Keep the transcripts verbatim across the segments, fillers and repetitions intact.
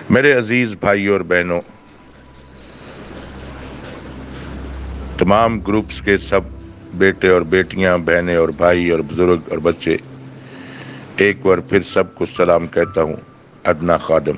میرے عزیز بھائیوں اور بہنوں، تمام گروپس کے سب بیٹے اور بیٹیاں، بہنیں اور بھائی اور بزرگ اور بچے، ایک بار پھر سب کو سلام کہتا ہوں۔ ادنا خادم۔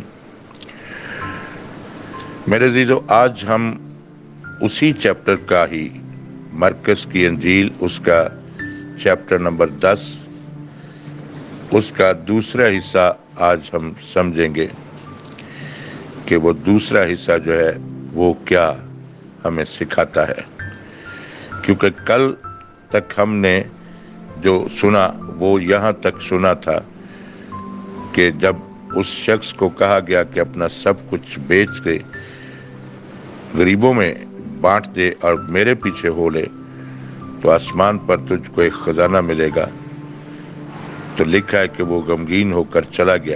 میرے عزیزو، آج ہم اسی چیپٹر کا ہی، مرکز کی انجیل، اس کا چیپٹر نمبر دس، اس کا دوسرا حصہ آج ہم سمجھیں گے کہ وہ دوسرا حصہ جو ہے وہ کیا ہمیں سکھاتا ہے، کیونکہ کل تک ہم نے جو سنا وہ یہاں تک سنا تھا کہ جب اس شخص کو کہا گیا کہ اپنا سب کچھ بیچ دے، غریبوں میں بانٹ دے اور میرے پیچھے ہو لے تو آسمان پر تجھ کو ایک خزانہ ملے گا، تو لکھا ہے کہ وہ غمگین ہو کر چلا گیا۔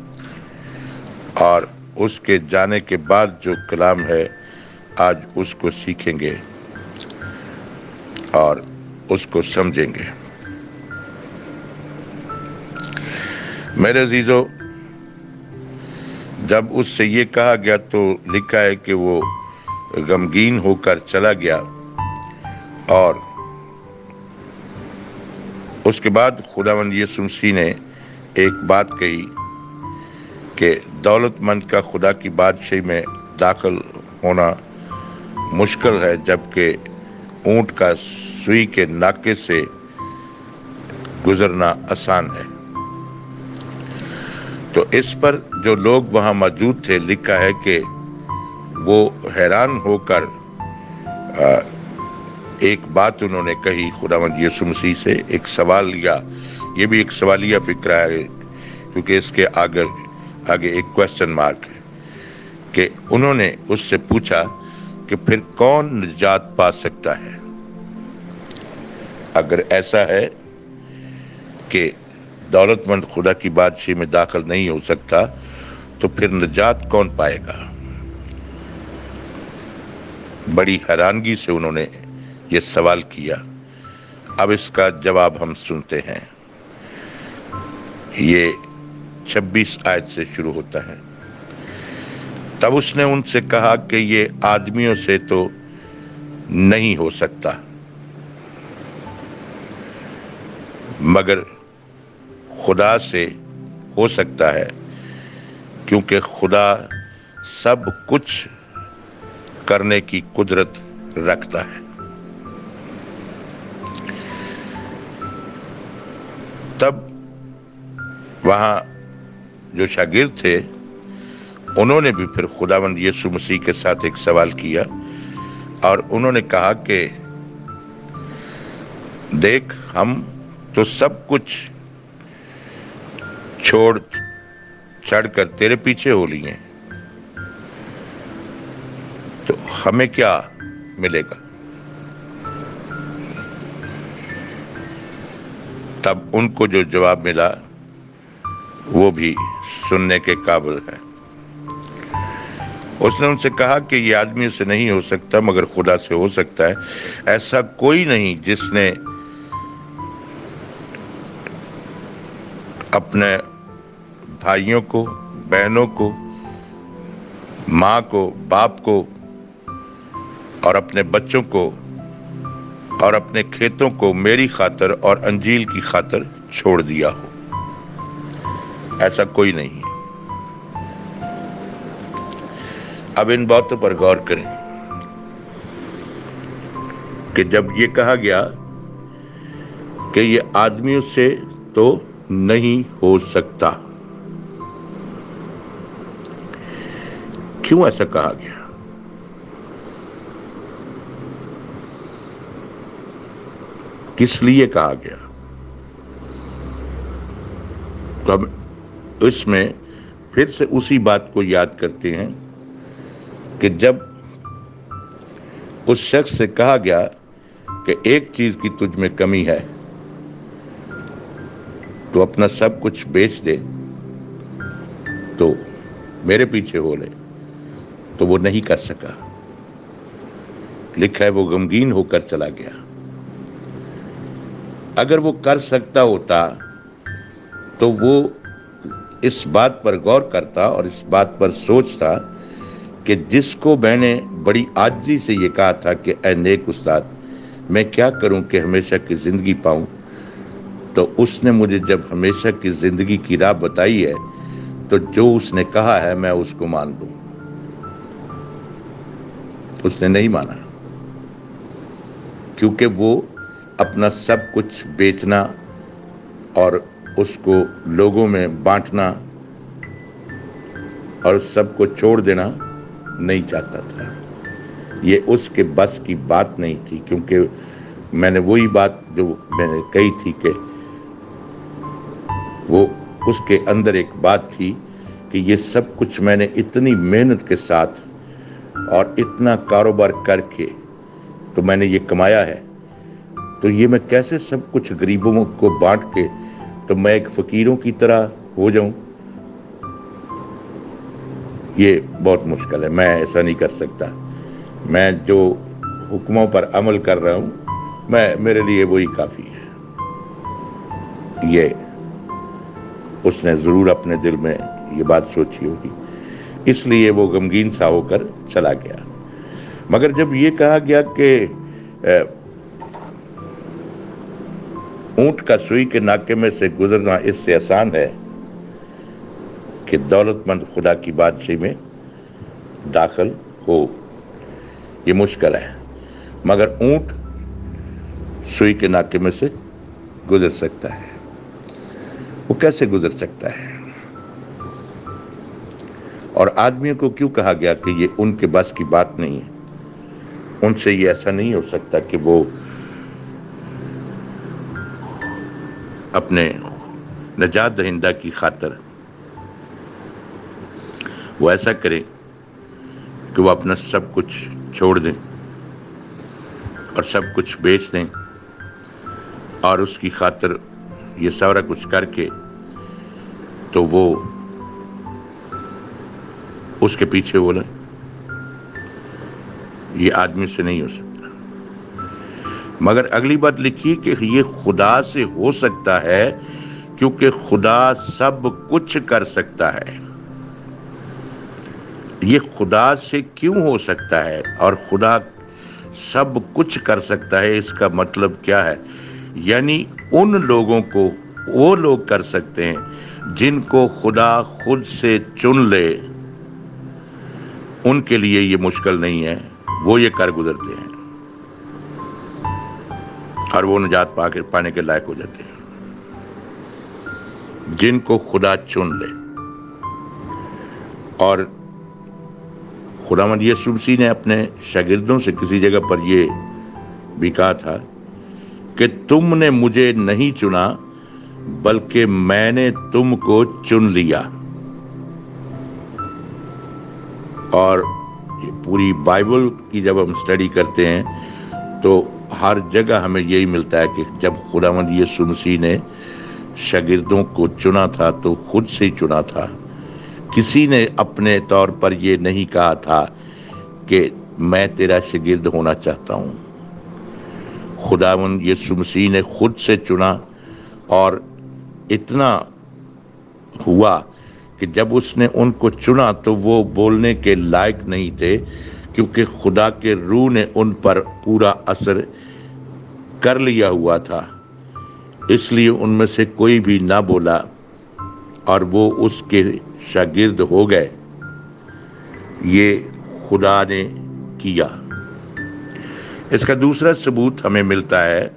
اور اس کے جانے کے بعد جو کلام ہے آج اس کو سیکھیں گے اور اس کو سمجھیں گے۔ میرے عزیزو، جب اس سے یہ کہا گیا تو لکھا ہے کہ وہ غمگین ہو کر چلا گیا، اور اس کے بعد خداوند یسوع مسیح نے ایک بات کہی کہ دولت مند کا خدا کی بادشاہی میں داخل ہونا مشکل ہے، جبکہ اونٹ کا سوئی کے ناکے سے گزرنا آسان ہے۔ تو اس پر جو لوگ وہاں موجود تھے، لکھا ہے کہ وہ حیران ہو کر ایک بات انہوں نے کہی خداوند یسوع مسیح سے، ایک سوال لیا۔ یہ بھی ایک سوالیہ فکرہ ہے، کیونکہ اس کے آگے آگے ایک کوسچن مارک ہے، کہ انہوں نے اس سے پوچھا کہ پھر کون نجات پا سکتا ہے؟ اگر ایسا ہے کہ دولت مند خدا کی بادشاہی میں داخل نہیں ہو سکتا تو پھر نجات کون پائے گا؟ بڑی حیرانگی سے انہوں نے یہ سوال کیا۔ اب اس کا جواب ہم سنتے ہیں۔ یہ چھبیس آیت سے شروع ہوتا ہے۔ تب اس نے ان سے کہا کہ یہ آدمیوں سے تو نہیں ہو سکتا، مگر خدا سے ہو سکتا ہے، کیونکہ خدا سب کچھ کرنے کی قدرت رکھتا ہے۔ تب وہاں جو شاگرد تھے انہوں نے بھی پھر خداوند یسوع مسیح کے ساتھ ایک سوال کیا، اور انہوں نے کہا کہ دیکھ، ہم تو سب کچھ چھوڑ چھڑ کر تیرے پیچھے ہو لیے، تو ہمیں کیا ملے گا؟ تب ان کو جو جواب ملا وہ بھی سننے کے قابل ہے۔ اس نے ان سے کہا کہ یہ آدمیوں سے نہیں ہو سکتا، مگر خدا سے ہو سکتا ہے۔ ایسا کوئی نہیں جس نے اپنے بھائیوں کو، بہنوں کو، ماں کو، باپ کو، اور اپنے بچوں کو اور اپنے کھیتوں کو میری خاطر اور انجیل کی خاطر چھوڑ دیا ہو۔ ایسا کوئی نہیں ہے۔ اب ان باتوں پر غور کریں کہ جب یہ کہا گیا کہ یہ آدمیوں سے تو نہیں ہو سکتا، کیوں ایسا کہا گیا؟ کس لیے کہا گیا؟ تو ہم اس میں پھر سے اسی بات کو یاد کرتے ہیں کہ جب اس شخص سے کہا گیا کہ ایک چیز کی تجھ میں کمی ہے، تو اپنا سب کچھ بیچ دے تو میرے پیچھے ہو لے، تو وہ نہیں کر سکا۔ لکھا ہے وہ غمگین ہو کر چلا گیا۔ اگر وہ کر سکتا ہوتا تو وہ اس بات پر غور کرتا اور اس بات پر سوچتا کہ جس کو میں نے بڑی عاجزی سے یہ کہا تھا کہ اے نیک استاد میں کیا کروں کہ ہمیشہ کی زندگی پاؤں، تو اس نے مجھے جب ہمیشہ کی زندگی کی راہ بتائی ہے تو جو اس نے کہا ہے میں اس کو مان لوں۔ اس نے نہیں مانا، کیونکہ وہ اپنا سب کچھ بیچنا اور اس کو لوگوں میں بانٹنا اور سب کو چھوڑ دینا نہیں چاہتا تھا۔ یہ اس کے بس کی بات نہیں تھی، کیونکہ میں نے وہی بات جو میں نے کہی تھی کہ وہ اس کے اندر ایک بات تھی کہ یہ سب کچھ میں نے اتنی محنت کے ساتھ اور اتنا کاروبار کر کے تو میں نے یہ کمایا ہے، تو یہ میں کیسے سب کچھ غریبوں کو بانٹ کے تو میں ایک فقیروں کی طرح ہو جاؤں؟ یہ بہت مشکل ہے، میں ایسا نہیں کر سکتا۔ میں جو حکموں پر عمل کر رہا ہوں میں میرے لیے وہی کافی ہے۔ یہ اس نے ضرور اپنے دل میں یہ بات سوچی ہوگی، اس لیے وہ غمگین سا ہو کر چلا گیا۔ مگر جب یہ کہا گیا کہ اونٹ کا سوئی کے ناکے میں سے گزرنا اس سے آسان ہے کہ دولت مند خدا کی بادشاہی میں داخل ہو، یہ مشکل ہے، مگر اونٹ سوئی کے ناکے میں سے گزر سکتا ہے۔ وہ کیسے گزر سکتا ہے؟ اور آدمیوں کو کیوں کہا گیا کہ یہ ان کے بس کی بات نہیں ہے؟ ان سے یہ ایسا نہیں ہو سکتا کہ وہ اپنے نجات دہندہ کی خاطر وہ ایسا کرے کہ وہ اپنا سب کچھ چھوڑ دیں اور سب کچھ بیچ دیں اور اس کی خاطر یہ سارا کچھ کر کے تو وہ اس کے پیچھے بولے۔ یہ آدمی سے نہیں ہو سکتا۔ مگر اگلی بات لکھی کہ یہ خدا سے ہو سکتا ہے کیونکہ خدا سب کچھ کر سکتا ہے۔ یہ خدا سے کیوں ہو سکتا ہے اور خدا سب کچھ کر سکتا ہے؟ اس کا مطلب کیا ہے؟ یعنی ان لوگوں کو وہ لوگ کر سکتے ہیں جن کو خدا خود سے چن لے، ان کے لیے یہ مشکل نہیں ہے، وہ یہ کر گزرتے ہیں اور وہ نجات پا کے پانے کے لائق ہو جاتے ہیں۔ جن کو خدا چن لے، اور خداوند یسوع مسیح نے اپنے شاگردوں سے کسی جگہ پر یہ بھی کہا تھا کہ تم نے مجھے نہیں چنا بلکہ میں نے تم کو چن لیا۔ اور پوری بائبل کی جب ہم سٹڈی کرتے ہیں تو ہر جگہ ہمیں یہی ملتا ہے کہ جب خداوند یسوع مسیح نے شاگردوں کو چنا تھا تو خود سے ہی چنا تھا۔ کسی نے اپنے طور پر یہ نہیں کہا تھا کہ میں تیرا شاگرد ہونا چاہتا ہوں۔ خداوند یسوع مسیح نے خود سے چنا، اور اتنا ہوا کہ جب اس نے ان کو چنا تو وہ بولنے کے لائق نہیں تھے، کیونکہ خدا کے روح نے ان پر پورا اثر کر لیا ہوا تھا، اس لیے ان میں سے کوئی بھی نہ بولا اور وہ اس کے شاگرد ہو گئے۔ یہ خدا نے کیا۔ اس کا دوسرا ثبوت ہمیں ملتا ہے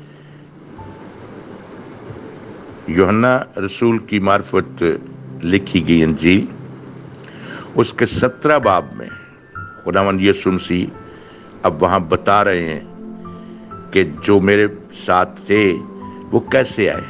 یوحنا رسول کی معرفت لکھی گئی انجیل، اس کے سترہ باب میں خداوند یسوع مسیح اب وہاں بتا رہے ہیں کہ جو میرے ساتھ تھے وہ کیسے آئے،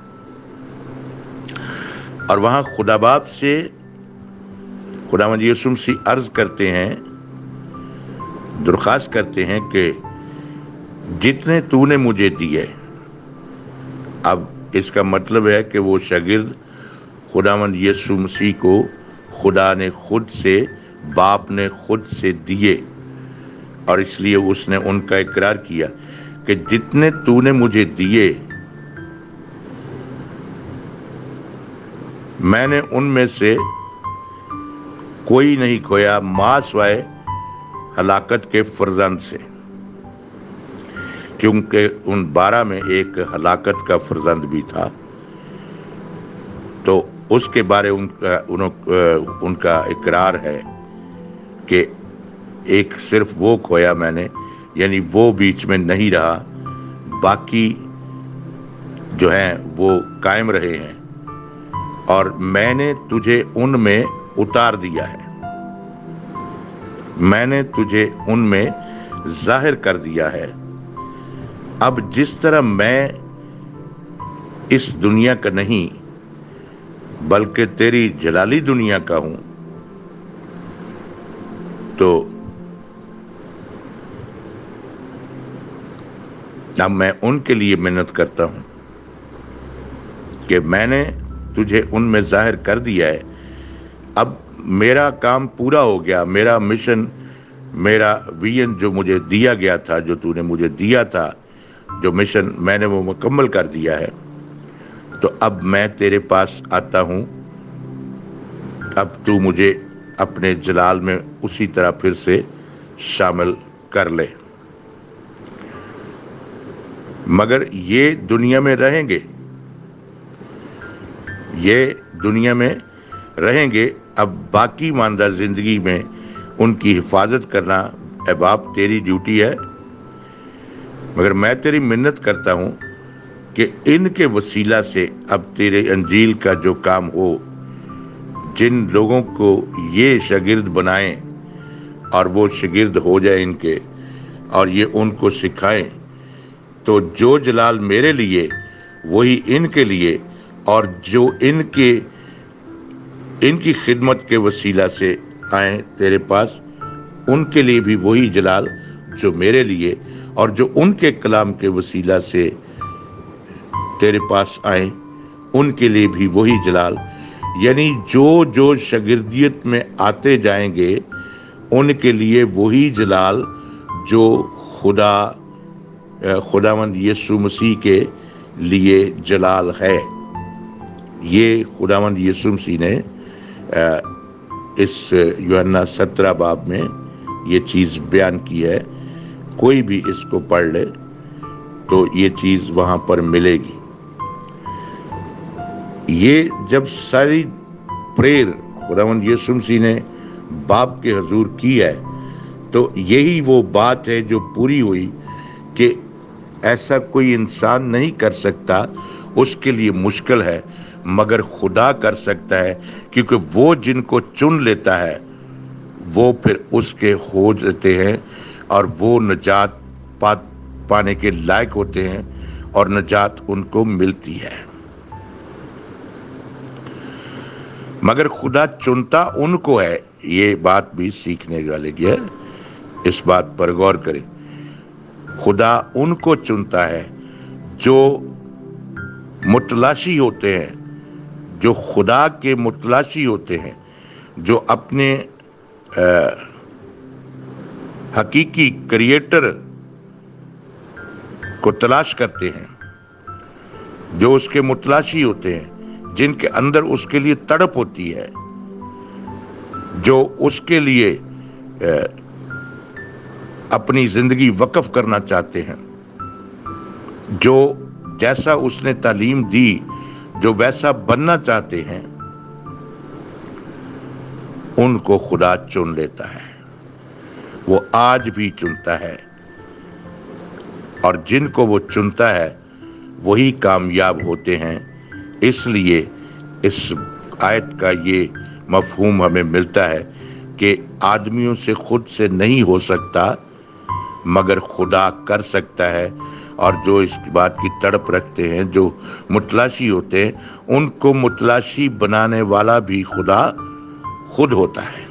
اور وہاں خدا باپ سے خداوند یسوع مسیح عرض کرتے ہیں، درخواست کرتے ہیں کہ جتنے تو نے مجھے دیے۔ اب اس کا مطلب ہے کہ وہ شاگرد خداوند یسوع مسیح کو خدا نے خود سے، باپ نے خود سے دیے، اور اس لیے اس نے ان کا اقرار کیا کہ جتنے تو نے مجھے دیے میں نے ان میں سے کوئی نہیں کھویا ماں سوائے ہلاکت کے فرزند سے، کیونکہ ان بارہ میں ایک ہلاکت کا فرزند بھی تھا۔ تو اس کے بارے ان کا ان کا اقرار ہے کہ ایک صرف وہ کھویا میں نے، یعنی وہ بیچ میں نہیں رہا، باقی جو ہیں وہ قائم رہے ہیں، اور میں نے تجھے ان میں اتار دیا ہے، میں نے تجھے ان میں ظاہر کر دیا ہے۔ اب جس طرح میں اس دنیا کا نہیں بلکہ تیری جلالی دنیا کا ہوں، تو اب میں ان کے لیے محنت کرتا ہوں کہ میں نے تجھے ان میں ظاہر کر دیا ہے۔ اب میرا کام پورا ہو گیا، میرا مشن، میرا ویژن جو مجھے دیا گیا تھا، جو تو نے مجھے دیا تھا، جو مشن میں نے وہ مکمل کر دیا ہے۔ تو اب میں تیرے پاس آتا ہوں، اب تو مجھے اپنے جلال میں اسی طرح پھر سے شامل کر لے۔ مگر یہ دنیا میں رہیں گے، یہ دنیا میں رہیں گے، اب باقی ماندہ زندگی میں ان کی حفاظت کرنا اے باپ تیری ڈیوٹی ہے۔ مگر میں تیری منت کرتا ہوں کہ ان کے وسیلہ سے اب تیرے انجیل کا جو کام ہو، جن لوگوں کو یہ شاگرد بنائیں اور وہ شاگرد ہو جائیں ان کے، اور یہ ان کو سکھائیں، تو جو جلال میرے لیے وہی ان کے لیے، اور جو ان کے ان کی خدمت کے وسیلہ سے آئیں تیرے پاس، ان کے لیے بھی وہی جلال جو میرے لیے، اور جو ان کے کلام کے وسیلہ سے تیرے پاس آئیں ان کے لیے بھی وہی جلال، یعنی جو جو شاگردیت میں آتے جائیں گے ان کے لیے وہی جلال جو خدا خداوند یسوع مسیح کے لیے جلال ہے۔ یہ خداوند یسوع مسیح نے اس یوحنا سترہ باب میں یہ چیز بیان کی ہے، کوئی بھی اس کو پڑھ لے تو یہ چیز وہاں پر ملے گی۔ یہ جب ساری پریئر خداوند یسوع مسیح نے باپ کے حضور کی ہے، تو یہی وہ بات ہے جو پوری ہوئی کہ ایسا کوئی انسان نہیں کر سکتا، اس کے لیے مشکل ہے، مگر خدا کر سکتا ہے، کیونکہ وہ جن کو چن لیتا ہے وہ پھر اس کے ہو جاتے ہیں، اور وہ نجات پا پانے کے لائق ہوتے ہیں، اور نجات ان کو ملتی ہے۔ مگر خدا چنتا ان کو ہے، یہ بات بھی سیکھنے والے کی ہے، اس بات پر غور کریں۔ خدا ان کو چنتا ہے جو متلاشی ہوتے ہیں، جو خدا کے متلاشی ہوتے ہیں، جو اپنے حقیقی کریٹر کو تلاش کرتے ہیں، جو اس کے متلاشی ہوتے ہیں، جن کے اندر اس کے لیے تڑپ ہوتی ہے، جو اس کے لیے اپنی زندگی وقف کرنا چاہتے ہیں، جو جیسا اس نے تعلیم دی جو ویسا بننا چاہتے ہیں، ان کو خدا چن لیتا ہے، وہ آج بھی چنتا ہے، اور جن کو وہ چنتا ہے وہی کامیاب ہوتے ہیں۔ اس لیے اس آیت کا یہ مفہوم ہمیں ملتا ہے کہ آدمیوں سے خود سے نہیں ہو سکتا، مگر خدا کر سکتا ہے، اور جو اس بات کی تڑپ رکھتے ہیں، جو متلاشی ہوتے ہیں، ان کو متلاشی بنانے والا بھی خدا خود ہوتا ہے۔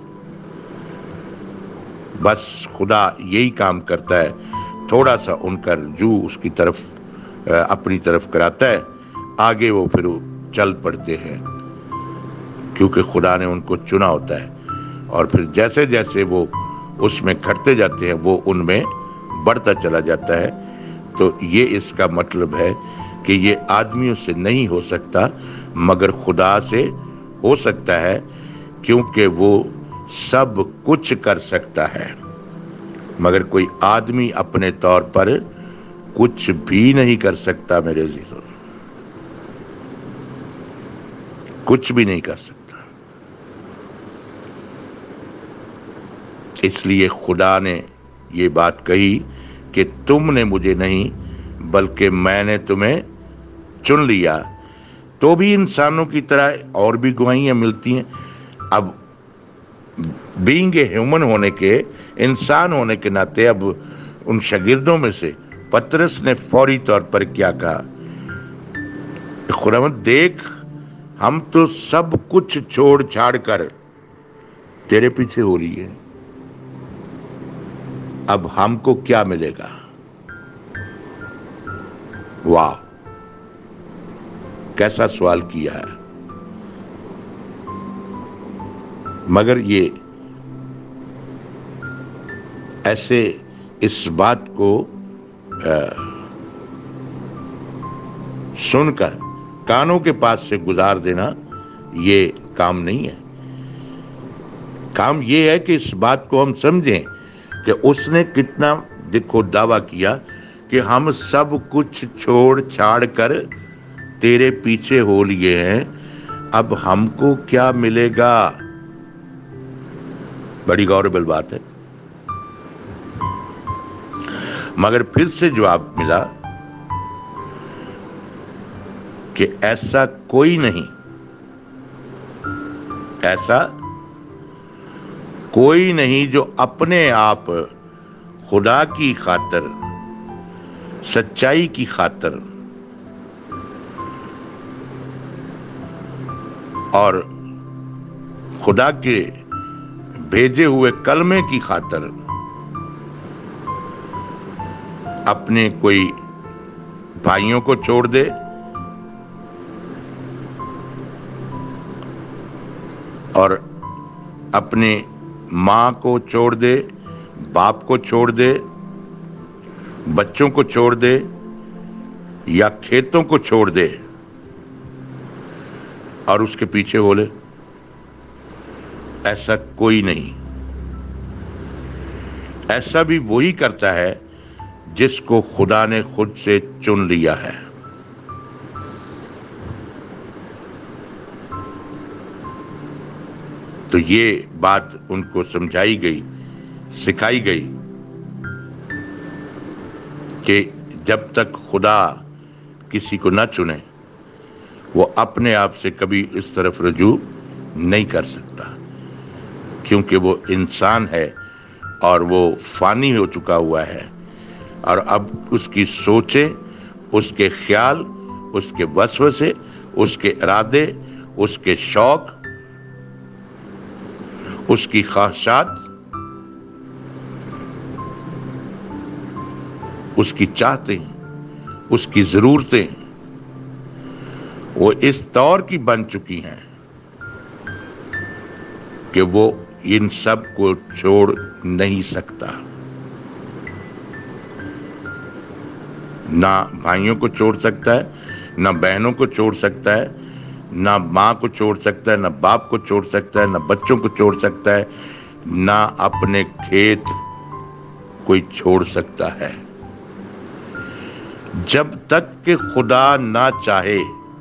بس خدا یہی کام کرتا ہے، تھوڑا سا ان کا رجوع اس کی طرف اپنی طرف کراتا ہے، آگے وہ پھر چل پڑتے ہیں، کیونکہ خدا نے ان کو چنا ہوتا ہے، اور پھر جیسے جیسے وہ اس میں کھٹتے جاتے ہیں وہ ان میں بڑھتا چلا جاتا ہے۔ تو یہ اس کا مطلب ہے کہ یہ آدمیوں سے نہیں ہو سکتا، مگر خدا سے ہو سکتا ہے، کیونکہ وہ سب کچھ کر سکتا ہے۔ مگر کوئی آدمی اپنے طور پر کچھ بھی نہیں کر سکتا میرے عزیزو، کچھ بھی نہیں کر سکتا۔ اس لیے خدا نے یہ بات کہی کہ تم نے مجھے نہیں بلکہ میں نے تمہیں چن لیا۔ تو بھی انسانوں کی طرح اور بھی گواہیاں ملتی ہیں۔ اب بینگ اے ہیومن ہونے کے، انسان ہونے کے ناطے اب ان شاگردوں میں سے پترس نے فوری طور پر کیا کہا، خداوند دیکھ، ہم تو سب کچھ چھوڑ چھاڑ کر تیرے پیچھے ہو رہی ہے، اب ہم کو کیا ملے گا؟ واہ، کیسا سوال کیا ہے۔ مگر یہ ایسے اس بات کو سن کر کانوں کے پاس سے گزار دینا یہ کام نہیں ہے۔ کام یہ ہے کہ اس بات کو ہم سمجھیں کہ اس نے کتنا دیکھو دعویٰ کیا کہ ہم سب کچھ چھوڑ چھاڑ کر تیرے پیچھے ہو لیے ہیں، اب ہم کو کیا ملے گا؟ بڑی غوربل بات ہے۔ مگر پھر سے جواب ملا کہ ایسا کوئی نہیں، ایسا کوئی نہیں جو اپنے آپ خدا کی خاطر، سچائی کی خاطر اور خدا کے بھیجے ہوئے کلمے کی خاطر اپنے کوئی بھائیوں کو چھوڑ دے اور اپنے ماں کو چھوڑ دے، باپ کو چھوڑ دے، بچوں کو چھوڑ دے یا کھیتوں کو چھوڑ دے اور اس کے پیچھے ہو لے، ایسا کوئی نہیں۔ ایسا بھی وہی کرتا ہے جس کو خدا نے خود سے چن لیا ہے۔ تو یہ بات ان کو سمجھائی گئی، سکھائی گئی کہ جب تک خدا کسی کو نہ چنے وہ اپنے آپ سے کبھی اس طرف رجوع نہیں کر سکتا، کیونکہ وہ انسان ہے اور وہ فانی ہو چکا ہوا ہے، اور اب اس کی سوچیں، اس کے خیال، اس کے وسوسے، اس کے ارادے، اس کے شوق، اس کی خواہشات، اس کی چاہتیں، اس کی ضرورتیں وہ اس طور کی بن چکی ہیں کہ وہ ان سب کو چھوڑ نہیں سکتا۔ نہ بھائیوں کو چھوڑ سکتا ہے، نہ بہنوں کو چھوڑ سکتا ہے، نہ ماں کو چھوڑ سکتا ہے، نہ باپ کو چھوڑ سکتا ہے، نہ بچوں کو چھوڑ سکتا ہے، نہ اپنے کھیت کوئی چھوڑ سکتا ہے، جب تک کہ خدا نہ چاہے۔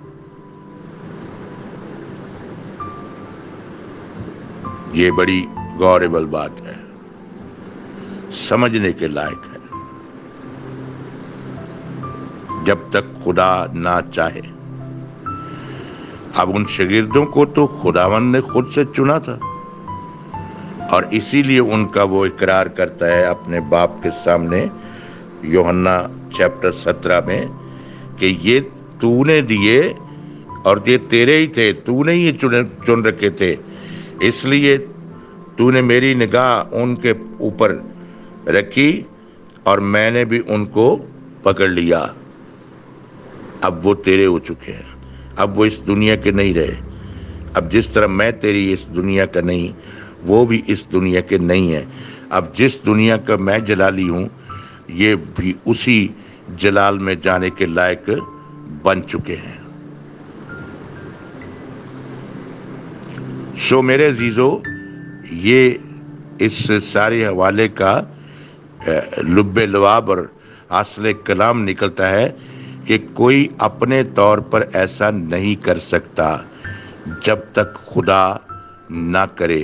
یہ بڑی غوربل بات ہے، سمجھنے کے لائق ہے۔ جب تک خدا نہ چاہے۔ اب ان شاگردوں کو تو خداوند نے خود سے چنا تھا، اور اسی لیے ان کا وہ اقرار کرتا ہے اپنے باپ کے سامنے یوحنا چیپٹر سترہ میں کہ یہ تو نے دیے اور یہ تیرے ہی تھے، تو نے یہ چن رکھے تھے، اس لیے تو نے میری نگاہ ان کے اوپر رکھی اور میں نے بھی ان کو پکڑ لیا۔ اب وہ تیرے ہو چکے ہیں، اب وہ اس دنیا کے نہیں رہے۔ اب جس طرح میں تیری اس دنیا کا نہیں، وہ بھی اس دنیا کے نہیں ہیں۔ اب جس دنیا کا میں جلالی ہوں، یہ بھی اسی جلال میں جانے کے لائق بن چکے ہیں۔ سو میرے عزیزو، یہ اس سارے حوالے کا لب لعاب اور حاصل کلام نکلتا ہے کہ کوئی اپنے طور پر ایسا نہیں کر سکتا جب تک خدا نہ کرے،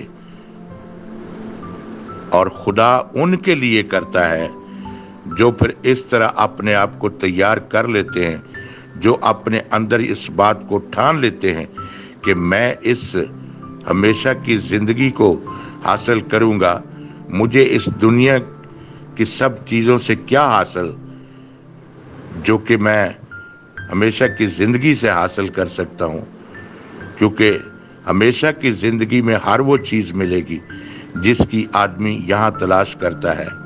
اور خدا ان کے لیے کرتا ہے جو پھر اس طرح اپنے آپ کو تیار کر لیتے ہیں، جو اپنے اندر اس بات کو ٹھان لیتے ہیں کہ میں اس ہمیشہ کی زندگی کو حاصل کروں گا، مجھے اس دنیا کی سب چیزوں سے کیا حاصل جو کہ میں ہمیشہ کی زندگی سے حاصل کر سکتا ہوں، کیونکہ ہمیشہ کی زندگی میں ہر وہ چیز ملے گی جس کی آدمی یہاں تلاش کرتا ہے۔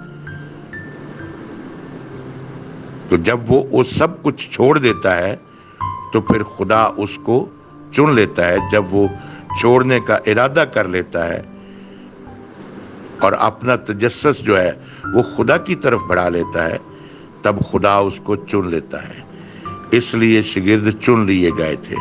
تو جب وہ وہ سب کچھ چھوڑ دیتا ہے تو پھر خدا اس کو چن لیتا ہے۔ جب وہ چھوڑنے کا ارادہ کر لیتا ہے اور اپنا تجسس جو ہے وہ خدا کی طرف بڑھا لیتا ہے، تب خدا اس کو چن لیتا ہے۔ اس لیے شاگرد چن لیے گئے تھے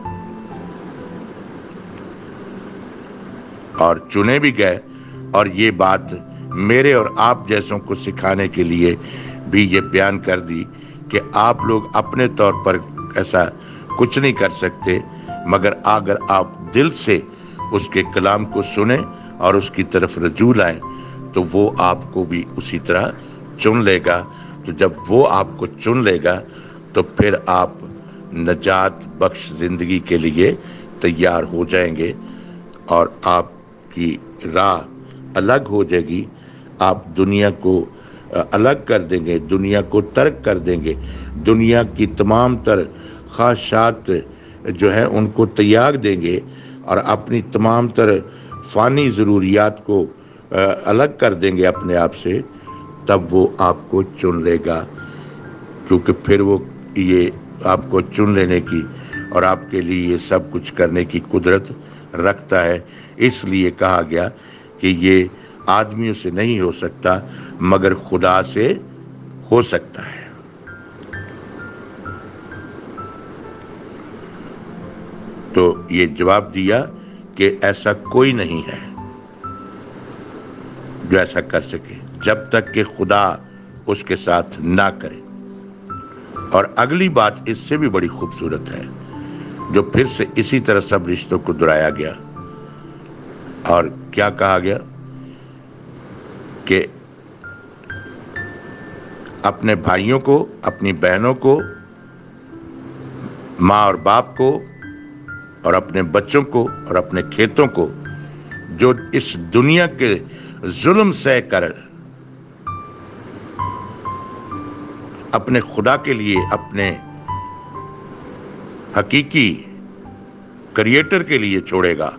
اور چنے بھی گئے، اور یہ بات میرے اور آپ جیسوں کو سکھانے کے لیے بھی یہ بیان کر دی کہ آپ لوگ اپنے طور پر ایسا کچھ نہیں کر سکتے، مگر اگر آپ دل سے اس کے کلام کو سنیں اور اس کی طرف رجوع لائیں تو وہ آپ کو بھی اسی طرح چن لے گا۔ تو جب وہ آپ کو چن لے گا تو پھر آپ نجات بخش زندگی کے لیے تیار ہو جائیں گے، اور آپ کی راہ الگ ہو جائے گی۔ آپ دنیا کو الگ کر دیں گے، دنیا کو ترک کر دیں گے، دنیا کی تمام تر خواہشات جو ہے ان کو تیاگ دیں گے، اور اپنی تمام تر فانی ضروریات کو الگ کر دیں گے اپنے آپ سے، تب وہ آپ کو چن لے گا، کیونکہ پھر وہ یہ آپ کو چن لینے کی اور آپ کے لیے یہ سب کچھ کرنے کی قدرت رکھتا ہے۔ اس لیے کہا گیا کہ یہ آدمیوں سے نہیں ہو سکتا مگر خدا سے ہو سکتا ہے۔ تو یہ جواب دیا کہ ایسا کوئی نہیں ہے جو ایسا کر سکے جب تک کہ خدا اس کے ساتھ نہ کرے۔ اور اگلی بات اس سے بھی بڑی خوبصورت ہے، جو پھر سے اسی طرح سب رشتوں کو دہرایا گیا، اور کیا کہا گیا کہ اپنے بھائیوں کو، اپنی بہنوں کو، ماں اور باپ کو، اور اپنے بچوں کو، اور اپنے کھیتوں کو، جو اس دنیا کے ظلم سہ کر اپنے خدا کے لیے، اپنے حقیقی کریٹر کے لیے چھوڑے گا،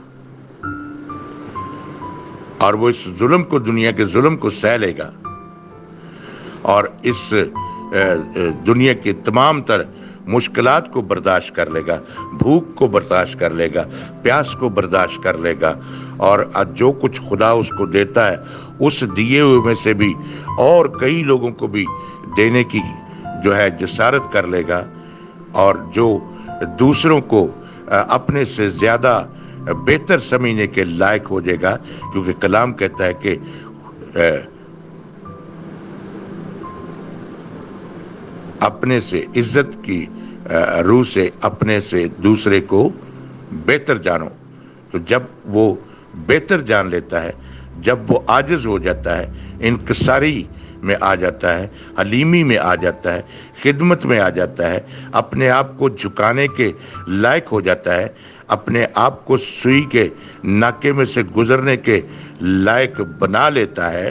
اور وہ اس ظلم کو، دنیا کے ظلم کو سہ لے گا، اور اس دنیا کے تمام تر مشکلات کو برداشت کر لے گا، بھوک کو برداشت کر لے گا، پیاس کو برداشت کر لے گا، اور جو کچھ خدا اس کو دیتا ہے اس دیے ہوئے میں سے بھی اور کئی لوگوں کو بھی دینے کی جو ہے جسارت کر لے گا، اور جو دوسروں کو اپنے سے زیادہ بہتر سمجھنے کے لائق ہو جائے گا، کیونکہ کلام کہتا ہے کہ اپنے سے عزت کی روح سے اپنے سے دوسرے کو بہتر جانو۔ تو جب وہ بہتر جان لیتا ہے، جب وہ عاجز ہو جاتا ہے، انکساری میں آ جاتا ہے، حلیمی میں آ جاتا ہے، خدمت میں آ جاتا ہے، اپنے آپ کو جھکانے کے لائق ہو جاتا ہے، اپنے آپ کو سوئی کے ناکے میں سے گزرنے کے لائق بنا لیتا ہے،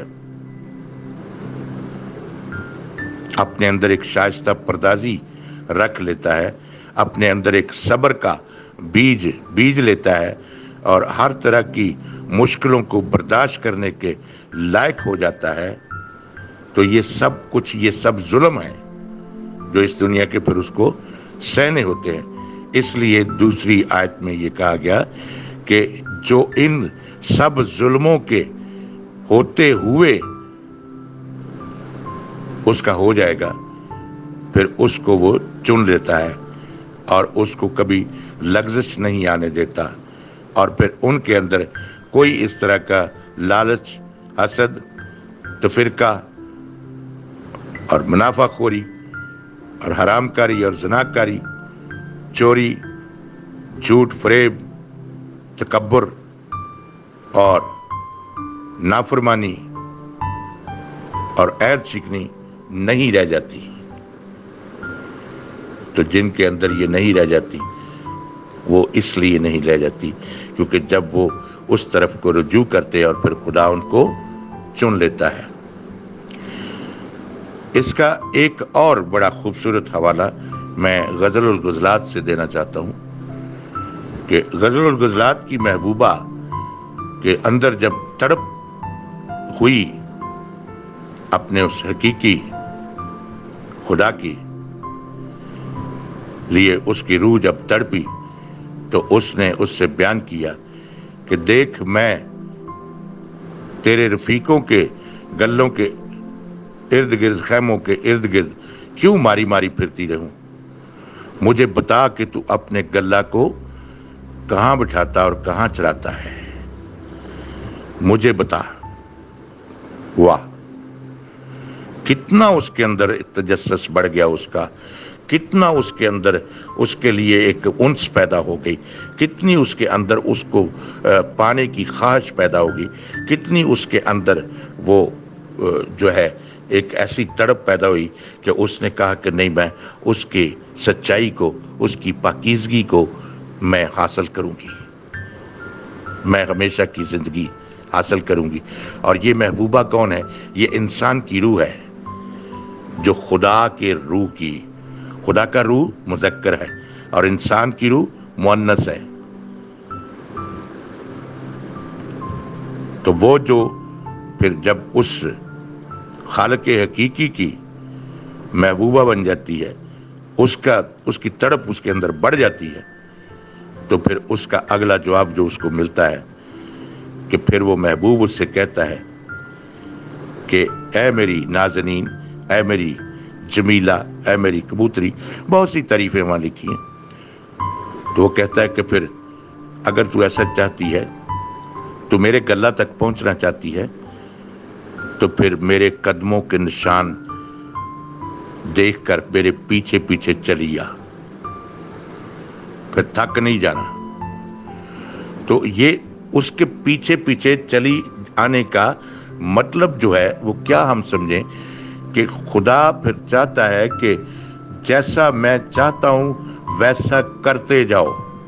اپنے اندر ایک شائستہ پردازی رکھ لیتا ہے، اپنے اندر ایک صبر کا بیج بیج لیتا ہے، اور ہر طرح کی مشکلوں کو برداشت کرنے کے لائق ہو جاتا ہے، تو یہ سب کچھ، یہ سب ظلم ہے جو اس دنیا کے پھر اس کو سہنے ہوتے ہیں۔ اس لیے دوسری آیت میں یہ کہا گیا کہ جو ان سب ظلموں کے ہوتے ہوئے اس کا ہو جائے گا، پھر اس کو وہ چن لیتا ہے اور اس کو کبھی لغزش نہیں آنے دیتا، اور پھر ان کے اندر کوئی اس طرح کا لالچ، حسد، تفرقہ اور منافع خوری اور حرام کاری اور زنا کاری، چوری، جھوٹ، فریب، تکبر اور نافرمانی اور عیب چکنی نہیں رہ جاتی۔ تو جن کے اندر یہ نہیں رہ جاتی وہ اس لیے نہیں رہ جاتی کیونکہ جب وہ اس طرف کو رجوع کرتے اور پھر خدا ان کو چن لیتا ہے۔ اس کا ایک اور بڑا خوبصورت حوالہ میں غزل الغزلات سے دینا چاہتا ہوں کہ غزل الغزلات کی محبوبہ کے اندر جب تڑپ ہوئی اپنے اس حقیقی خدا کی لیے، اس کی روح جب تڑپی تو اس نے اس سے بیان کیا کہ دیکھ میں تیرے رفیقوں کے گلوں کے ارد گرد، خیموں کے ارد گرد کیوں ماری ماری پھرتی رہوں؟ مجھے بتا کہ تو اپنے گلہ کو کہاں بٹھاتا اور کہاں چراتا ہے، مجھے بتا۔ واہ، کتنا اس کے اندر تجسس بڑھ گیا اس کا، کتنا اس کے اندر اس کے لیے ایک انس پیدا ہو گئی، کتنی اس کے اندر اس کو پانے کی خواہش پیدا ہوگی، کتنی اس کے اندر وہ جو ہے ایک ایسی تڑپ پیدا ہوئی کہ اس نے کہا کہ نہیں، میں اس کی سچائی کو، اس کی پاکیزگی کو میں حاصل کروں گی، میں ہمیشہ کی زندگی حاصل کروں گی۔ اور یہ محبوبہ کون ہے؟ یہ انسان کی روح ہے جو خدا کے روح کی، خدا کا روح مذکر ہے اور انسان کی روح مؤنث ہے۔ تو وہ جو پھر جب اس خالق حقیقی کی محبوبہ بن جاتی ہے، اس کا اس کی تڑپ اس کے اندر بڑھ جاتی ہے، تو پھر اس کا اگلا جواب جو اس کو ملتا ہے کہ پھر وہ محبوب اس سے کہتا ہے کہ اے میری نازنین، اے میری جمیلہ، اے میری کبوتری، بہت سی تعریفیں وہاں لکھی ہیں۔ تو وہ کہتا ہے کہ پھر اگر تو ایسا چاہتی ہے، تو میرے گلہ تک پہنچنا چاہتی ہے، تو پھر میرے قدموں کے نشان دیکھ کر میرے پیچھے پیچھے چلی آ، پھر تھک نہیں جانا۔ تو یہ اس کے پیچھے پیچھے چلی آنے کا مطلب جو ہے وہ کیا ہم سمجھیں کہ خدا پھر چاہتا ہے کہ جیسا میں چاہتا ہوں ویسا کرتے جاؤ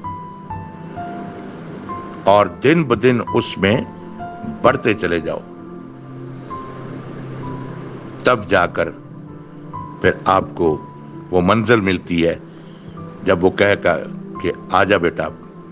اور دن بدن اس میں بڑھتے چلے جاؤ، تب جا کر پھر آپ کو وہ منزل ملتی ہے جب وہ کہے گا کہ آجا بیٹا،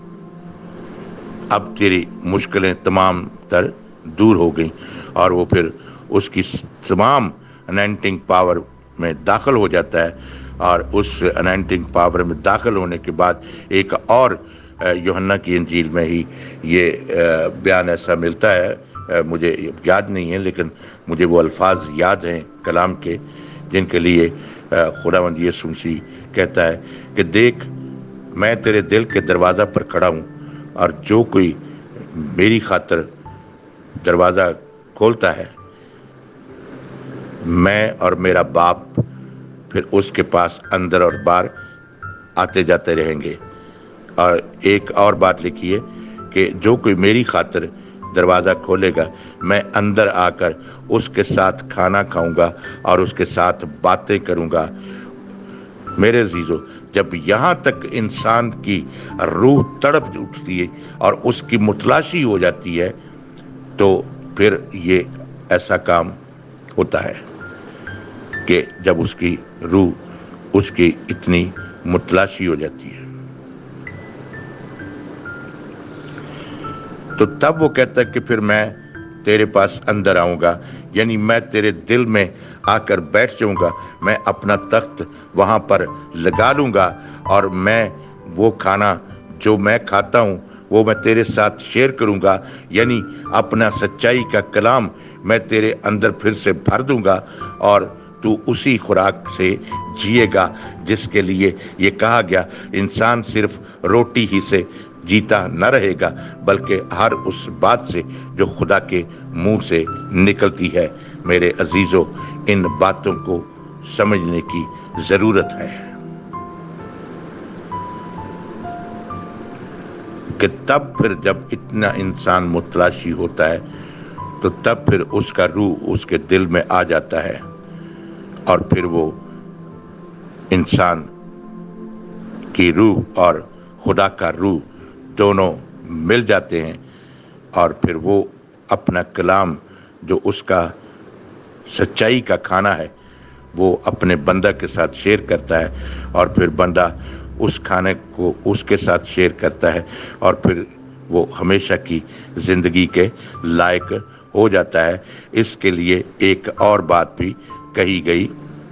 اب تیری مشکلیں تمام تر دور ہو گئیں، اور وہ پھر اس کی تمام انینٹنگ پاور میں داخل ہو جاتا ہے۔ اور اس انینٹنگ پاور میں داخل ہونے کے بعد ایک اور یوحنا کی انجیل میں ہی یہ بیان ایسا ملتا ہے، مجھے یاد نہیں ہے لیکن مجھے وہ الفاظ یاد ہیں کلام کے، جن کے لیے خداوند یسوع مسیح کہتا ہے کہ دیکھ میں تیرے دل کے دروازہ پر کھڑا ہوں، اور جو کوئی میری خاطر دروازہ کھولتا ہے، میں اور میرا باپ پھر اس کے پاس اندر اور باہر آتے جاتے رہیں گے۔ اور ایک اور بات لکھی ہے کہ جو کوئی میری خاطر دروازہ کھولے گا، میں اندر آ کر اس کے ساتھ کھانا کھاؤں گا اور اس کے ساتھ باتیں کروں گا۔ میرے عزیزو، جب یہاں تک انسان کی روح تڑپ اٹھتی ہے اور اس کی متلاشی ہو جاتی ہے، تو پھر یہ ایسا کام ہوتا ہے کہ جب اس کی روح اس کی اتنی متلاشی ہو جاتی ہے، تو تب وہ کہتا ہے کہ پھر میں تیرے پاس اندر آؤں گا، یعنی میں تیرے دل میں آ کر بیٹھ جاؤں گا، میں اپنا تخت وہاں پر لگا لوں گا، اور میں وہ کھانا جو میں کھاتا ہوں وہ میں تیرے ساتھ شیئر کروں گا، یعنی اپنا سچائی کا کلام میں تیرے اندر پھر سے بھر دوں گا، اور تو اسی خوراک سے جیے گا جس کے لیے یہ کہا گیا انسان صرف روٹی ہی سے جیتا نہ رہے گا، بلکہ ہر اس بات سے جو خدا کے منہ سے نکلتی ہے۔ میرے عزیزو، ان باتوں کو سمجھنے کی ضرورت ہے کہ تب پھر جب اتنا انسان متلاشی ہوتا ہے تو تب پھر اس کا روح اس کے دل میں آ جاتا ہے، اور پھر وہ انسان کی روح اور خدا کا روح دونوں مل جاتے ہیں، اور پھر وہ اپنا کلام جو اس کا سچائی کا کھانا ہے وہ اپنے بندہ کے ساتھ شیئر کرتا ہے، اور پھر بندہ اس کھانے کو اس کے ساتھ شیئر کرتا ہے، اور پھر وہ ہمیشہ کی زندگی کے لائق ہو جاتا ہے۔ اس کے لیے ایک اور بات بھی کہی گئی،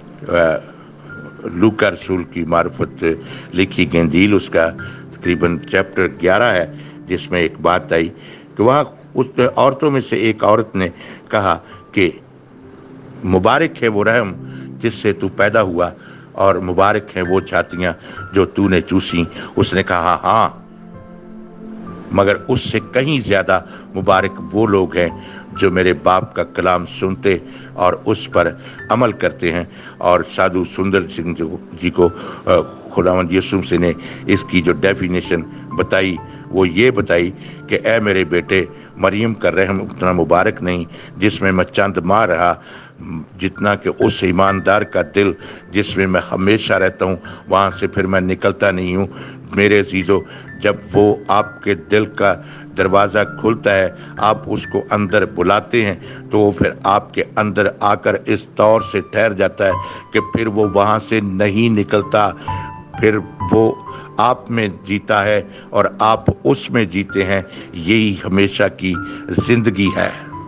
لوکا رسول کی معرفت لکھی گئی انجیل، اس کا تقریباً چیپٹر گیارہ ہے، جس میں ایک بات آئی کہ وہاں اس عورتوں میں سے ایک عورت نے کہا کہ مبارک ہے وہ رحم جس سے تو پیدا ہوا، اور مبارک ہیں وہ چھاتیاں جو تو نے چوسی۔ اس نے کہا ہاں، مگر اس سے کہیں زیادہ مبارک وہ لوگ ہیں جو میرے باپ کا کلام سنتے اور اس پر عمل کرتے ہیں۔ اور سادھو سندر سنگھ جی کو خداوند یسوع مسیح نے اس کی جو ڈیفینیشن بتائی وہ یہ بتائی کہ اے میرے بیٹے، مریم کا رحم اتنا مبارک نہیں جس میں میں چند ماہ رہا، جتنا کہ اس ایماندار کا دل جس میں میں ہمیشہ رہتا ہوں، وہاں سے پھر میں نکلتا نہیں ہوں۔ میرے عزیزو، جب وہ آپ کے دل کا دروازہ کھلتا ہے، آپ اس کو اندر بلاتے ہیں، تو وہ پھر آپ کے اندر آ کر اس طور سے ٹھہر جاتا ہے کہ پھر وہ وہاں سے نہیں نکلتا، پھر وہ آپ میں جیتا ہے اور آپ اس میں جیتے ہیں۔ یہی ہمیشہ کی زندگی ہے۔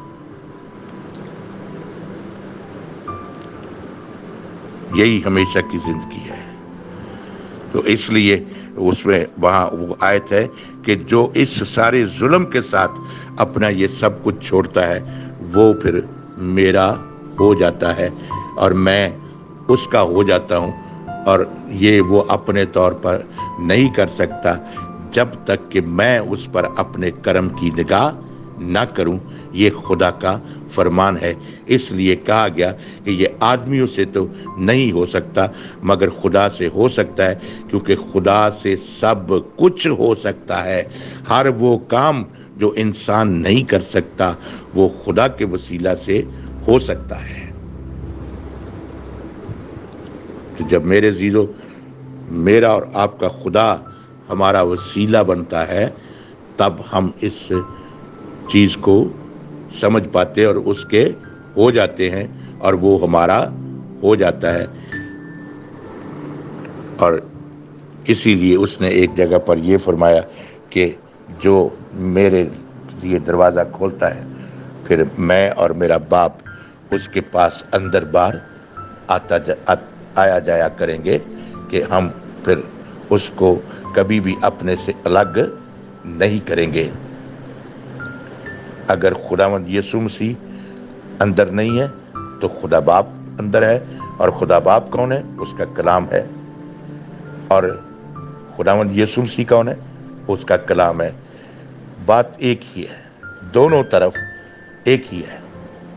یہی ہمیشہ کی زندگی ہے۔ تو اس لیے اس میں وہاں وہ آیت ہے کہ جو اس سارے ظلم کے ساتھ اپنا یہ سب کچھ چھوڑتا ہے وہ پھر میرا ہو جاتا ہے اور میں اس کا ہو جاتا ہوں، اور یہ وہ اپنے طور پر نہیں کر سکتا جب تک کہ میں اس پر اپنے کرم کی نگاہ نہ کروں۔ یہ خدا کا فرمان ہے۔ اس لیے کہا گیا کہ یہ آدمیوں سے تو نہیں ہو سکتا مگر خدا سے ہو سکتا ہے، کیونکہ خدا سے سب کچھ ہو سکتا ہے۔ ہر وہ کام جو انسان نہیں کر سکتا وہ خدا کے وسیلہ سے ہو سکتا ہے۔ تو جب میرے عزیزو میرا اور آپ کا خدا ہمارا وسیلہ بنتا ہے، تب ہم اس چیز کو سمجھ پاتے اور اس کے ہو جاتے ہیں، اور وہ ہمارا ہو جاتا ہے۔ اور اسی لیے اس نے ایک جگہ پر یہ فرمایا کہ جو میرے لیے دروازہ کھولتا ہے، پھر میں اور میرا باپ اس کے پاس اندر باہر آتا جا آیا جایا کریں گے کہ ہم پھر اس کو کبھی بھی اپنے سے الگ نہیں کریں گے۔ اگر خداوند یسوع مسیح اندر نہیں ہے تو خدا باپ اندر ہے، اور خدا باپ کون ہے؟ اس کا کلام ہے، اور خداوند یسوع مسیح کون ہے؟ اس کا کلام ہے۔ بات ایک ہی ہے، دونوں طرف ایک ہی ہے۔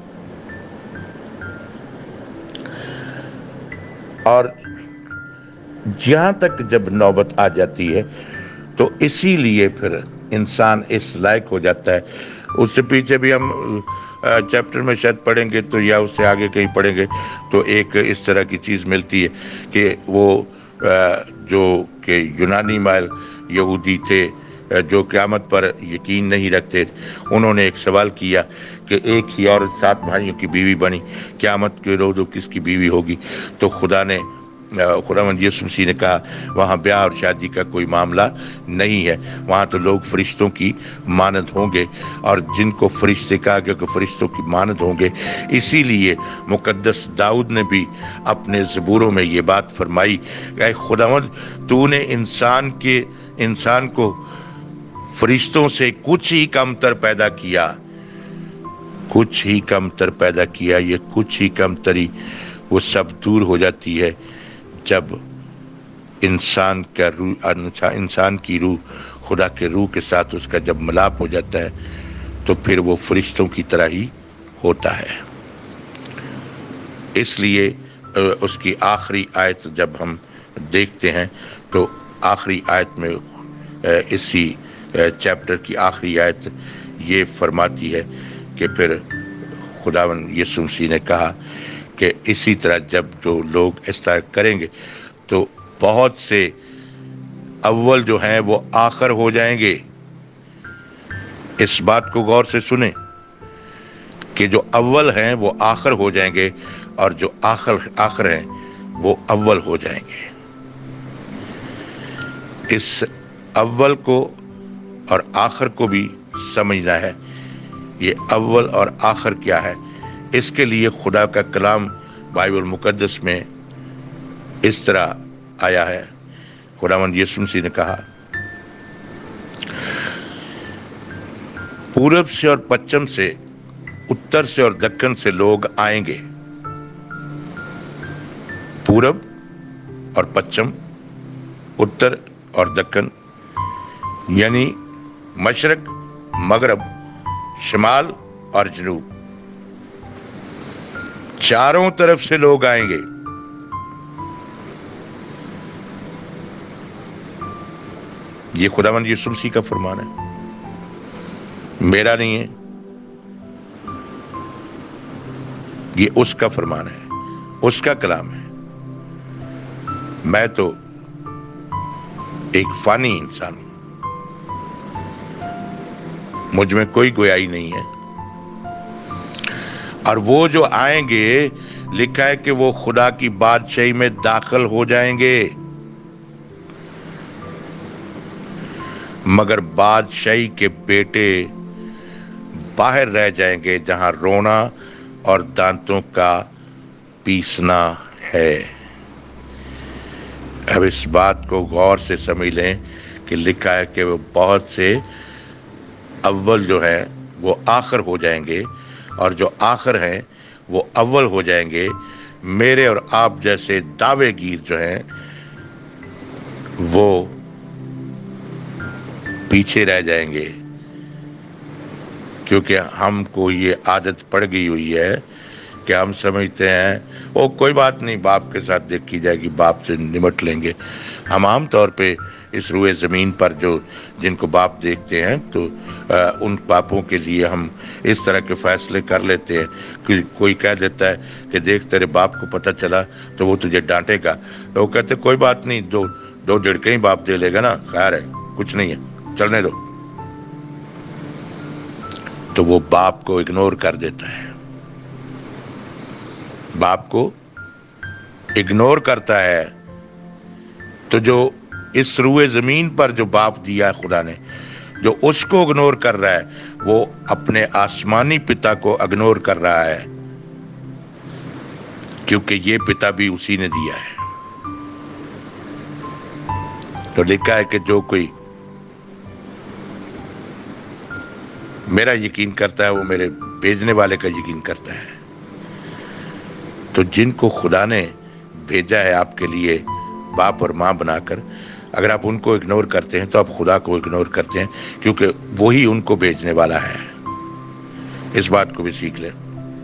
اور جہاں تک جب نوبت آ جاتی ہے تو اسی لیے پھر انسان اس لائق ہو جاتا ہے۔ اس سے پیچھے بھی ہم چیپٹر میں شاید پڑھیں گے تو یا اس سے آگے کہیں پڑھیں گے تو ایک اس طرح کی چیز ملتی ہے کہ وہ جو کہ یونانی مائل یہودی تھے جو قیامت پر یقین نہیں رکھتے، انہوں نے ایک سوال کیا کہ ایک ہی اور سات بھائیوں کی بیوی بنی، قیامت کے روز کس کی بیوی ہوگی؟ تو خدا نے خداوند یسوع مسیح نے کہا وہاں بیاہ اور شادی کا کوئی معاملہ نہیں ہے، وہاں تو لوگ فرشتوں کی مانند ہوں گے، اور جن کو فرشتے کہا گیا کہ فرشتوں کی مانند ہوں گے۔ اسی لیے مقدس داؤد نے بھی اپنے زبوروں میں یہ بات فرمائی کہ اے خداوند، تو نے انسان کے انسان کو فرشتوں سے کچھ ہی کم تر پیدا کیا، کچھ ہی کم تر پیدا کیا۔ یہ کچھ ہی کم تری وہ سب دور ہو جاتی ہے جب انسان کا روح انسان کی روح خدا کے روح کے ساتھ اس کا جب ملاپ ہو جاتا ہے تو پھر وہ فرشتوں کی طرح ہی ہوتا ہے۔ اس لیے اس کی آخری آیت جب ہم دیکھتے ہیں تو آخری آیت میں اسی چیپٹر کی آخری آیت یہ فرماتی ہے کہ پھر خداوند یسوع مسیح نے کہا کہ اسی طرح جب جو لوگ اس طرح کریں گے تو بہت سے اول جو ہیں وہ آخر ہو جائیں گے۔ اس بات کو غور سے سنیں کہ جو اول ہیں وہ آخر ہو جائیں گے اور جو آخر آخر ہیں وہ اول ہو جائیں گے۔ اس اول کو اور آخر کو بھی سمجھنا ہے۔ یہ اول اور آخر کیا ہے؟ اس کے لیے خدا کا کلام بائبل مقدس میں اس طرح آیا ہے۔ خداوند یسوع مسیح نے کہا، پورب سے اور پچھم سے، اتر سے اور دکن سے لوگ آئیں گے۔ پورب اور پچھم، اتر اور دکن، یعنی مشرق، مغرب، شمال اور جنوب، چاروں طرف سے لوگ آئیں گے۔ یہ خداوند یسوع مسیح کا فرمان ہے، میرا نہیں ہے، یہ اس کا فرمان ہے، اس کا کلام ہے۔ میں تو ایک فانی انسان ہوں، مجھ میں کوئی گویائی نہیں ہے، اور وہ جو آئیں گے لکھا ہے کہ وہ خدا کی بادشاہی میں داخل ہو جائیں گے، مگر بادشاہی کے بیٹے باہر رہ جائیں گے جہاں رونا اور دانتوں کا پیسنا ہے۔ اب اس بات کو غور سے سمجھ لیں کہ لکھا ہے کہ وہ بہت سے اول جو ہیں وہ آخر ہو جائیں گے اور جو آخر ہیں وہ اول ہو جائیں گے۔ میرے اور آپ جیسے دعوے گیر جو ہیں وہ پیچھے رہ جائیں گے، کیونکہ ہم کو یہ عادت پڑ گئی ہوئی ہے کہ ہم سمجھتے ہیں وہ کوئی بات نہیں، باپ کے ساتھ دیکھی جائے گی، باپ سے نمٹ لیں گے۔ ہم عام طور پہ اس روئے زمین پر جو جن کو باپ دیکھتے ہیں تو ان باپوں کے لیے ہم اس طرح کے فیصلے کر لیتے ہیں کہ کوئی کہہ دیتا ہے کہ دیکھ تیرے باپ کو پتہ چلا تو وہ تجھے ڈانٹے گا، تو وہ کہتے کوئی بات نہیں، دو دو جھڑکیں ہی باپ دے لے گا نا، خیر ہے، کچھ نہیں ہے، چلنے دو۔ تو وہ باپ کو اگنور کر دیتا ہے، باپ کو اگنور کرتا ہے۔ تو جو اس روئے زمین پر جو باپ دیا ہے خدا نے، جو اس کو اگنور کر رہا ہے وہ اپنے آسمانی پتا کو اگنور کر رہا ہے، کیونکہ یہ پتا بھی اسی نے دیا ہے۔ تو لکھا ہے کہ جو کوئی میرا یقین کرتا ہے وہ میرے بھیجنے والے کا یقین کرتا ہے۔ تو جن کو خدا نے بھیجا ہے آپ کے لیے باپ اور ماں بنا کر، اگر آپ ان کو اگنور کرتے ہیں تو آپ خدا کو اگنور کرتے ہیں، کیونکہ وہی ان کو بھیجنے والا ہے۔ اس بات کو بھی سیکھ لیں۔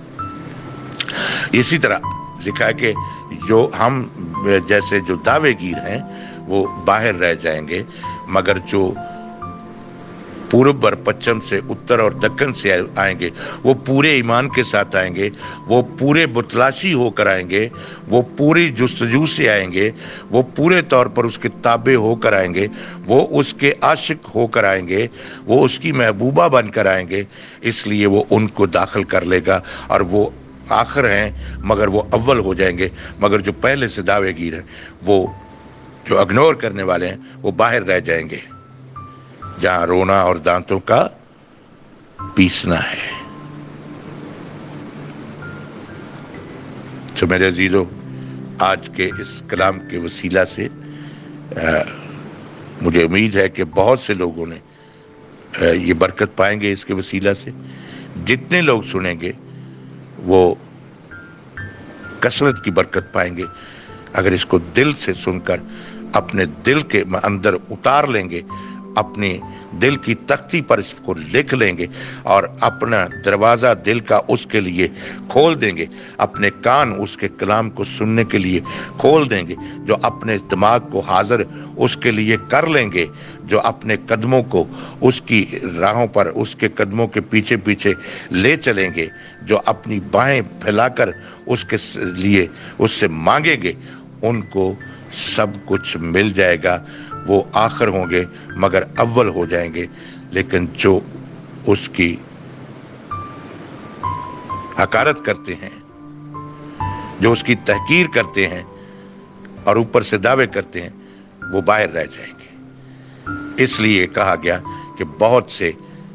اسی طرح لکھا ہے کہ جو ہم جیسے جو دعوے گیر ہیں وہ باہر رہ جائیں گے، مگر جو پورب اور پچھم سے، اتر اور دکن سے آئیں گے وہ پورے ایمان کے ساتھ آئیں گے، وہ پورے بتلاشی ہو کر آئیں گے، وہ پوری جستجو سے آئیں گے، وہ پورے طور پر اس کے تابع ہو کر آئیں گے، وہ اس کے عاشق ہو کر آئیں گے، وہ اس کی محبوبہ بن کر آئیں گے۔ اس لیے وہ ان کو داخل کر لے گا، اور وہ آخر ہیں مگر وہ اول ہو جائیں گے، مگر جو پہلے سے دعوے گیر ہیں وہ جو اگنور کرنے والے ہیں وہ باہر رہ جائیں گے جہاں رونا اور دانتوں کا پیسنا ہے۔ تو میرے عزیزو، آج کے اس کلام کے وسیلہ سے مجھے امید ہے کہ بہت سے لوگوں نے یہ برکت پائیں گے۔ اس کے وسیلہ سے جتنے لوگ سنیں گے وہ کثرت کی برکت پائیں گے۔ اگر اس کو دل سے سن کر اپنے دل کے اندر اتار لیں گے अपनी दिल की तख्ती पर इसको लिख लेंगे और अपना दरवाज़ा दिल का उसके लिए खोल देंगे, अपने कान उसके कलाम को सुनने के लिए खोल देंगे, जो अपने दिमाग को हाजिर उसके लिए कर लेंगे, जो अपने कदमों को उसकी राहों पर उसके कदमों के पीछे पीछे ले चलेंगे, जो अपनी बाहें फैलाकर उसके लिए उससे मांगेंगे, उनको सब कुछ मिल जाएगा। वो आखिर होंगे मगर अव्वल हो जाएंगे। लेकिन जो उसकी हकारत करते हैं, जो उसकी तहकीर करते हैं और ऊपर से दावे करते हैं, वो बाहर रह जाएंगे। इसलिए कहा गया कि बहुत से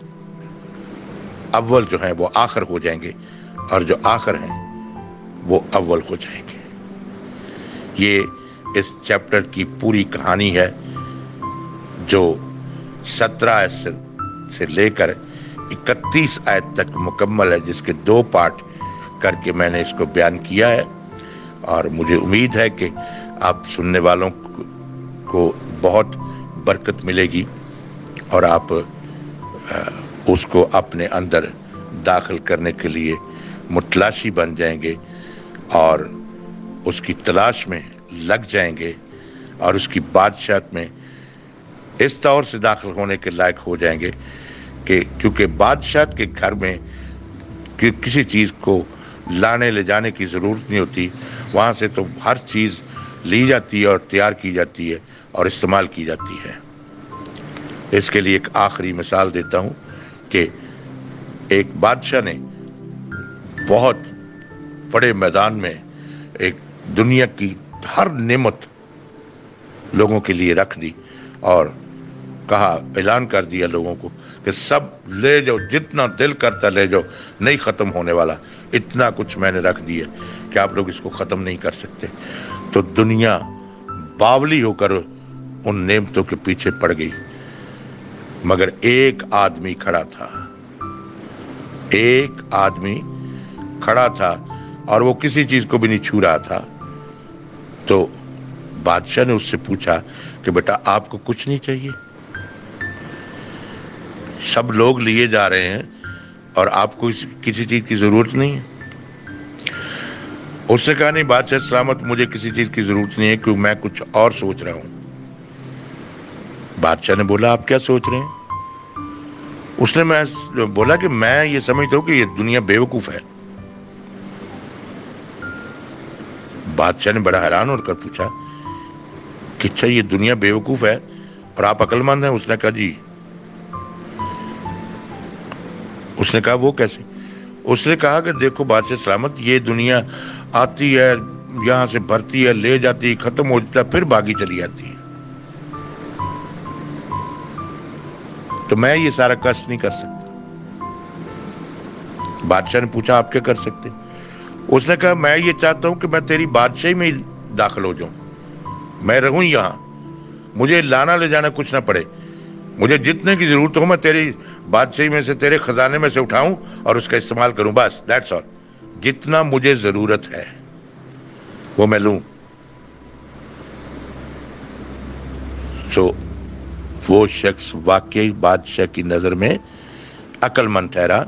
अव्वल जो हैं वो आखिर हो जाएंगे और जो आखिर हैं वो अव्वल हो जाएंगे। ये इस चैप्टर की पूरी कहानी है, जो सत्रह आयत से, से लेकर इकतीस आयत तक मुकम्मल है, जिसके दो पार्ट करके मैंने इसको बयान किया है। और मुझे उम्मीद है कि आप सुनने वालों को बहुत बरकत मिलेगी और आप उसको अपने अंदर दाखिल करने के लिए मुतलाशी बन जाएंगे और उसकी तलाश में लग जाएंगे और उसकी बादशाहत में इस तौर से दाखिल होने के लायक हो जाएंगे कि क्योंकि बादशाहत के घर में कि किसी चीज़ को लाने ले जाने की ज़रूरत नहीं होती, वहाँ से तो हर चीज़ ली जाती है और तैयार की जाती है और इस्तेमाल की जाती है। इसके लिए एक आखिरी मिसाल देता हूँ कि एक बादशाह ने बहुत बड़े मैदान में एक दुनिया की हर नेमत लोगों के लिए रख दी और कहा, ऐलान कर दिया लोगों को कि सब ले जाओ, जितना दिल करता ले जाओ, नहीं ख़त्म होने वाला, इतना कुछ मैंने रख दिया कि आप लोग इसको ख़त्म नहीं कर सकते। तो दुनिया बावली होकर उन नेमतों के पीछे पड़ गई, मगर एक आदमी खड़ा था, एक आदमी खड़ा था और वो किसी चीज़ को भी नहीं छू रहा था। तो बादशाह ने उससे पूछा कि बेटा आपको कुछ नहीं चाहिए? सब लोग लिए जा रहे हैं और आपको किसी चीज की जरूरत नहीं है। उसने कहा, नहीं बादशाह सलामत, मुझे किसी चीज की जरूरत नहीं है क्योंकि मैं कुछ और सोच रहा हूं। बादशाह ने बोला, आप क्या सोच रहे हैं? उसने मैं बोला कि मैं ये समझता हूं कि ये दुनिया बेवकूफ है। बादशाह ने बड़ा हैरान होकर पूछा कि अच्छा ये दुनिया बेवकूफ है और आप अक्लमंद हैं? उसने कहा जी। उसने कहा वो कैसे? उसने कहा कि देखो बादशाह सलामत, ये दुनिया आती है, यहाँ से भरती है, ले जाती है, खत्म हो जाता है, फिर भागी चली जाती है। तो मैं ये सारा कष्ट नहीं कर सकता। बादशाह ने पूछा आप क्या कर सकते? उसने कहा मैं ये चाहता हूं कि मैं तेरी बादशाही में ही दाखिल हो जाऊं, मैं रहूं यहाँ, मुझे लाना ले जाना कुछ ना पड़े, मुझे जितने की जरूरत हो मैं तेरी बादशाही में से, तेरे खजाने में से उठाऊं और उसका इस्तेमाल करूं, बस दैट्स ऑल। जितना मुझे जरूरत है वो मैं लूं। सो वो शख्स वाकई बादशाह की नजर में अक्लमंद ठहरा।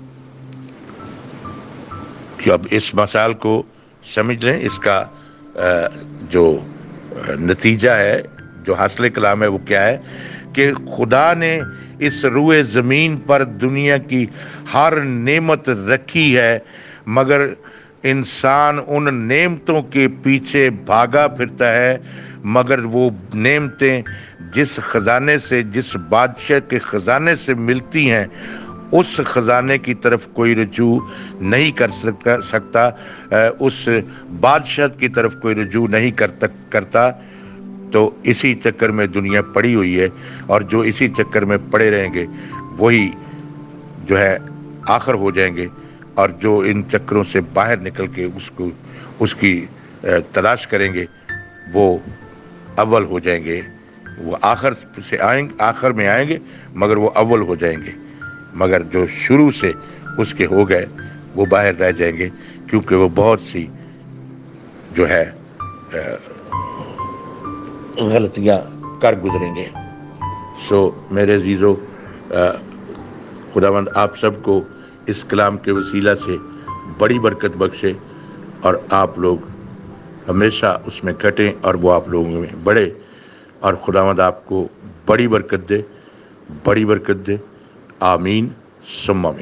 कि अब इस मसाल को समझ लें, इसका जो नतीजा है, जो हासिल कलाम है वो क्या है कि खुदा ने इस रुए ज़मीन पर दुनिया की हर नेमत रखी है, मगर इंसान उन नेमतों के पीछे भागा फिरता है, मगर वो नेमतें जिस खजाने से, जिस बादशाह के खजाने से मिलती हैं, उस खजाने की तरफ कोई रुजू नहीं कर सकता सकता उस बादशाह की तरफ कोई रुजू नहीं करता करता तो इसी चक्कर में दुनिया पड़ी हुई है, और जो इसी चक्कर में पड़े रहेंगे वही जो है आखिर हो जाएंगे, और जो इन चक्करों से बाहर निकल के उसको उसकी तलाश करेंगे वो अव्वल हो जाएंगे। वो आखिर से आएंगे, आखिर में आएंगे मगर वो अव्वल हो जाएंगे, मगर जो शुरू से उसके हो गए वो बाहर रह जाएंगे, क्योंकि वो बहुत सी जो है गलतियां कर गुजरेंगे। سو میرے عزیزو، خداوند آپ سب کو اس کلام کے وسیلہ سے بڑی برکت بخشے، اور آپ لوگ ہمیشہ اس میں کٹیں اور وہ آپ لوگوں میں بڑھے، اور خداوند آپ کو بڑی برکت دے، بڑی برکت دے۔ آمین ثم آمین۔